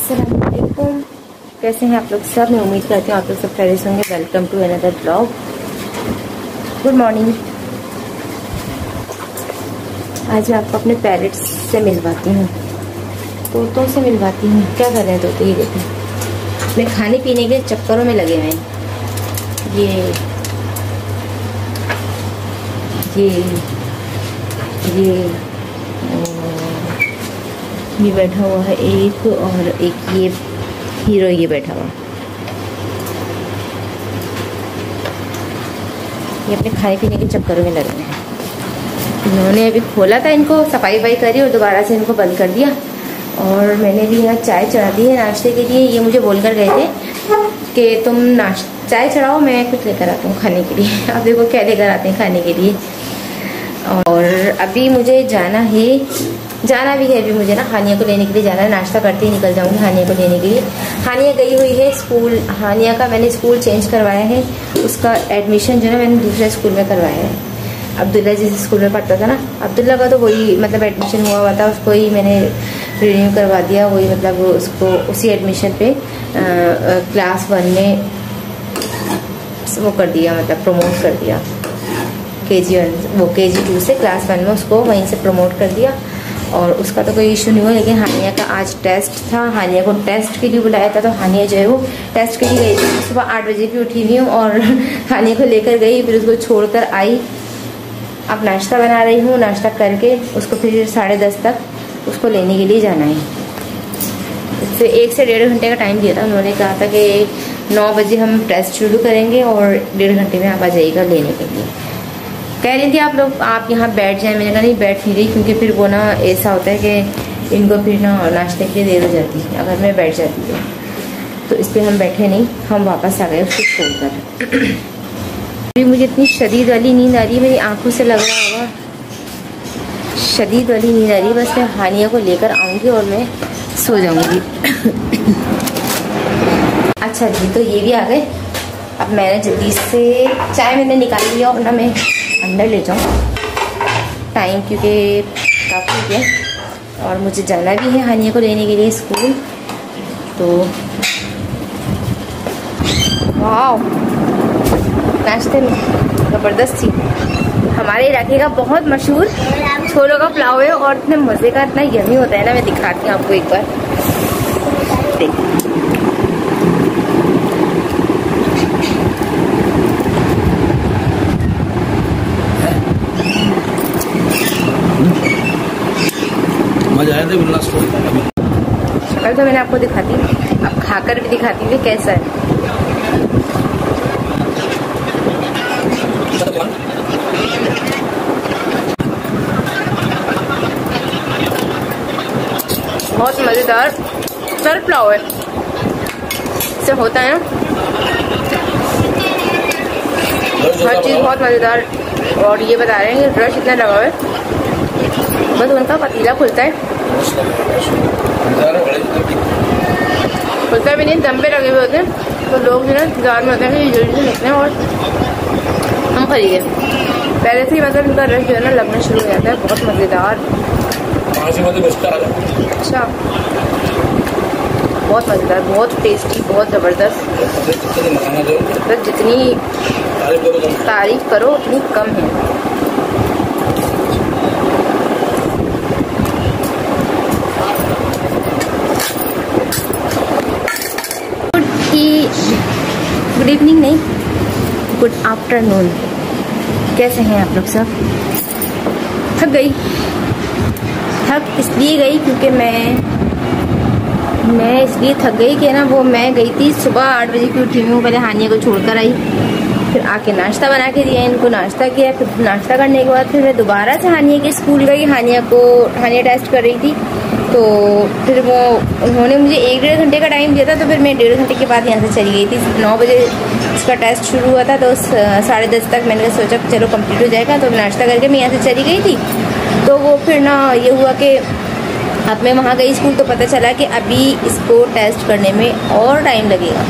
अस्सलाम वालेकुम, कैसे हैं आप लोग सब। मैं उम्मीद करती हूँ आप लोग सब खैरियत होंगे। Welcome to another blog. Good morning. आज मैं आपको अपने पैरेट्स से मिलवाती हूँ, तोतों से मिलवाती हूँ। क्या कर रहे हैं तोते, ये देखें, अपने खाने पीने के चक्करों में लगे हुए हैं। ये बैठा हुआ है एक, और एक ये हीरो ये बैठा हुआ। ये अपने खाने पीने के चक्करों में लगे हैं। इन्होंने अभी खोला था, इनको सफाई वफाई करी और दोबारा से इनको बंद कर दिया। और मैंने भी यहाँ चाय चढ़ा दी है नाश्ते के लिए। ये मुझे बोल कर गए थे कि तुम चाय चढ़ाओ, मैं कुछ लेकर आता हूँ खाने के लिए। अब देखो क्या लेकर आते हैं खाने के लिए। और अभी मुझे जाना भी है अभी मुझे ना हानिया को लेने के लिए जाना है। नाश्ता करते ही निकल जाऊंगी हानिया को लेने के लिए। हानिया गई हुई है स्कूल। हानिया का मैंने स्कूल चेंज करवाया है, उसका एडमिशन जो है मैंने दूसरे स्कूल में करवाया है। अब्दुल्ला जिस स्कूल में पढ़ता था ना, अब्दुल्ला का तो वही मतलब एडमिशन हुआ था, उसको ही मैंने रिन्यू करवा दिया। वही मतलब उसको उसी एडमिशन पे क्लास 1 में वो कर दिया, मतलब प्रमोट कर दिया। KG 2 से क्लास 1 में उसको वहीं से प्रमोट कर दिया। और उसका तो कोई इशू नहीं हुआ। लेकिन हानिया का आज टेस्ट था, हानिया को टेस्ट के लिए बुलाया था, तो हानिया जो है वो टेस्ट के लिए गई थी। सुबह 8 बजे की उठी हुई हूँ और हानिया को लेकर गई, फिर उसको छोड़कर आई। अब नाश्ता बना रही हूँ, नाश्ता करके उसको फिर 10:30 तक उसको लेने के लिए जाना है। इससे 1 से 1.5 घंटे का टाइम दिया था। उन्होंने कहा था कि 9 बजे हम टेस्ट शुरू करेंगे और 1.5 घंटे में आप आ जाइएगा लेने के लिए। कह रही थी आप यहाँ बैठ जाएं। मैंने कहा नहीं बैठ नहीं रही, क्योंकि फिर वो ना ऐसा होता है कि इनको फिर ना नाश्ते के लिए देर हो जाती है अगर मैं बैठ जाती हूँ। तो इस पर हम बैठे नहीं, हम वापस आ गए उसको छोड़कर। अभी मुझे इतनी शदीद वाली नींद आ रही है, मेरी आंखों से लग रहा होगा शदीद वाली नींद आ रही है। बस मैं हानिया को लेकर आऊँगी और मैं सो जाऊँगी। अच्छा जी, तो ये भी आ गए। अब मैंने जल्दी से चाय मैंने निकाल लिया और ना मैं अंदर ले जाऊँ टाइम, क्योंकि काफ़ी है और मुझे जाना भी है हानिया को लेने के लिए स्कूल। तो वाह, नाश्ते में ज़बरदस्त थी। हमारे इलाके का बहुत मशहूर छोलों का पुलाव है और इतने मज़े का, इतना यमी होता है ना। मैं दिखाती हूँ आपको एक बार, देखिए। मजा आया था शक्ल तो मैंने आपको दिखाती, अब खाकर भी दिखाती हूँ कैसा है। बहुत मजेदार सर पुलाव है। इससे होता है ना हर चीज बहुत मजेदार। और ये बता रहे हैं कि रश इतना लगा हुआ है, बस उनका पतीला खुलता है भी नहीं, दम पे लगे हुए होते हैं। तो लोग जो है इंतजार में होते हैं कि जल्दी से निकलें और हम खरीदें। पहले से ही मतलब इनका रश जो है ना लगना शुरू हो जाता है। बहुत मज़ेदार, अच्छा बहुत मज़ेदार, बहुत टेस्टी, बहुत ज़बरदस्त। मतलब जितनी तारीफ करो उतनी कम है। गुड इवनिंग नहीं, गुड आफ्टरनून। कैसे हैं आप लोग सब। थक गई, थक इसलिए गई क्योंकि मैं इसलिए थक गई कि ना वो मैं गई थी सुबह 8 बजे की उठी हूँ। पहले हानिया को छोड़कर आई, फिर आके नाश्ता बना के दिया इनको, नाश्ता किया। फिर नाश्ता करने के बाद फिर मैं दोबारा से हानिया के स्कूल गई। हानिया टेस्ट कर रही थी, तो फिर वो उन्होंने मुझे 1-1.5 घंटे का टाइम दिया था। तो फिर मैं 1.5 घंटे के बाद यहाँ से चली गई थी। 9 बजे इसका टेस्ट शुरू हुआ था, तो 10:30 तक मैंने सोचा चलो कंप्लीट हो जाएगा। तो नाश्ता करके मैं यहाँ से चली गई थी। तो वो फिर ना ये हुआ कि अब मैं वहाँ गई स्कूल, तो पता चला कि अभी इसको टेस्ट करने में और टाइम लगेगा।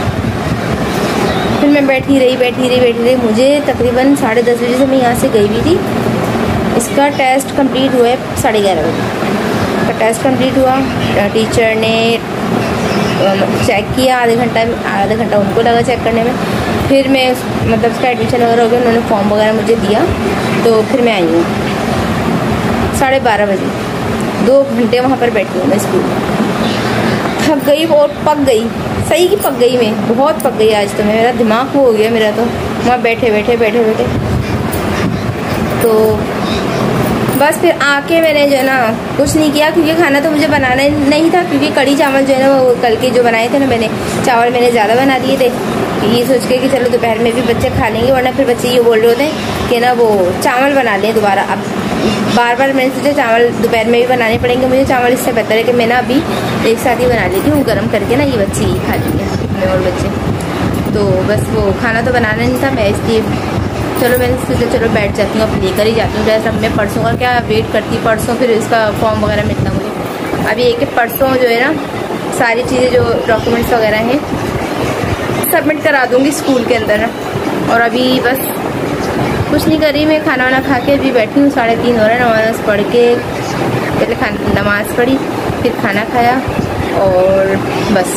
फिर मैं बैठी रही। मुझे तकरीबन 10:30 बजे से मैं यहाँ से गई हुई थी। इसका टेस्ट कंप्लीट हुआ है 11:30 बजे। का टेस्ट कंप्लीट हुआ। टीचर ने चेक किया आधे घंटा उनको लगा चेक करने में। फिर मैं मतलब उसका एडमिशन वगैरह हो गया, उन्होंने फॉर्म वगैरह मुझे दिया, तो फिर मैं आई हूँ 12:30 बजे। 2 घंटे वहाँ पर बैठी हूँ मैं स्कूल में, थक गई और पक गई, सही की पक गई, मैं बहुत पक गई आज तो। मेरा दिमाग हो गया मेरा तो वहाँ बैठे बैठे। तो बस फिर आके मैंने जो है ना कुछ नहीं किया, क्योंकि खाना तो मुझे बनाना नहीं था, क्योंकि कड़ी चावल जो है ना वो कल के जो बनाए थे ना मैंने, चावल मैंने ज़्यादा बना दिए थे, ये सोच के कि चलो दोपहर में भी बच्चे खा लेंगे, वरना फिर बच्चे ये बोल रहे होते हैं कि ना वो चावल बना लें दोबारा। अब बार मैंने सोचा चावल दोपहर में भी बनाने पड़ेंगे मुझे चावल, इससे बेहतर है कि मैं ना अभी एक साथ ही बना लेती हूँ गर्म करके ना, ये बच्चे ही खा लेंगे, मैं और बच्चे। तो बस वो खाना तो बनाना नहीं था, मैं इसलिए चलो मैंने सोचा चलो बैठ जाती हूँ, अब लेकर ही जाती हूँ जैसे। अब मैं परसों का क्या वेट करती, परसों फिर इसका फॉर्म वगैरह मिलता मुझे। अभी एक परसों जो है ना सारी चीज़ें जो डॉक्यूमेंट्स वगैरह हैं सबमिट करा दूँगी स्कूल के अंदर ना। और अभी बस कुछ नहीं करी, मैं खाना वाना खा के अभी बैठी हूँ, 3:30 हो रहा है। नमाज़ पढ़ के पहले नमाज़ पढ़ी, फिर खाना खाया और बस।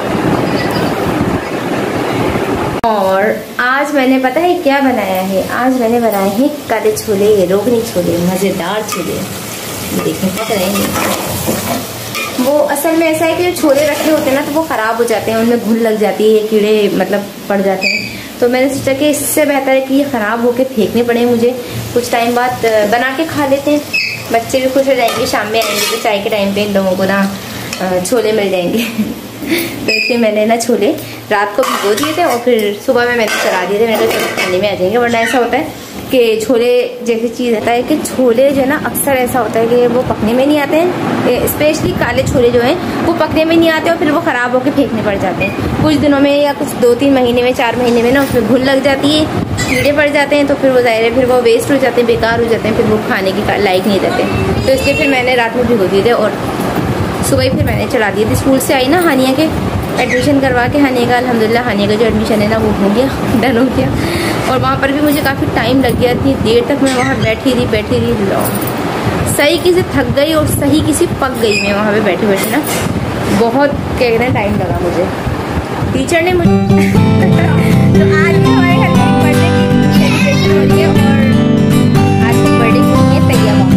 और आज मैंने पता है क्या बनाया है, आज मैंने बनाए हैं काले छोले, रोगनी छोले, मज़ेदार छोले। देखें पक रहे हैं। वो असल में ऐसा है कि जो छोले रखे होते हैं ना तो वो ख़राब हो जाते हैं, उनमें घुन लग जाती है, कीड़े मतलब पड़ जाते हैं। तो मैंने सोचा कि इससे बेहतर है कि ये ख़राब होके फेंकने पड़े मुझे, कुछ टाइम बाद बना के खा लेते हैं, बच्चे भी खुश हो जाएंगे, शाम में आएंगे तो चाय के टाइम पे इन लोगों को ना छोले मिल जाएंगे। तो इसलिए मैंने ना छोले रात को भिगो दिए थे और फिर सुबह में मैंने चला दिए थे, मैंने कहा खाने में आ जाएंगे। वरना ऐसा होता है कि छोले जैसी चीज़ रहता है कि छोले जो है ना अक्सर ऐसा होता है कि वो पकने में नहीं आते हैं, स्पेशली काले छोले जो हैं वो पकने में नहीं आते और फिर वो ख़राब होकर फेंकने पड़ जाते हैं कुछ दिनों में, या कुछ 2-3 महीने में, 4 महीने में ना उसमें घुन लग जाती है, कीड़े पड़ जाते हैं, तो फिर वो ज़ाहिर है फिर वो वेस्ट हो जाते हैं, बेकार हो जाते हैं, फिर वो खाने की लायक नहीं रहते। तो इसलिए फिर मैंने रात में भिगो दिए थे और सुबह ही फिर मैंने चला दिए थे। स्कूल से आई ना हानिया के एडमिशन करवा के, हानिया का अल्हम्दुलिल्लाह हानिया का जो एडमिशन है ना वो हो गया, डन हो गया। और वहाँ पर भी मुझे काफ़ी टाइम लग गया, इतनी देर तक मैं वहाँ बैठी रही लो, सही किसी थक गई और सही किसी पक गई मैं वहाँ पे बैठे ना, बहुत क्या कहते हैं टाइम लगा मुझे। टीचर ने मुझे तो आज भी हमारे घर में बर्थडे की सेलिब्रेशन हो रही है और आज की बर्थडे की हुई है तैयार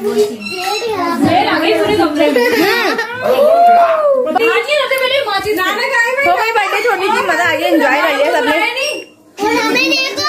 बर्थडे छोटी थी, मजा आ गया, एंजॉय कर लिया सबने।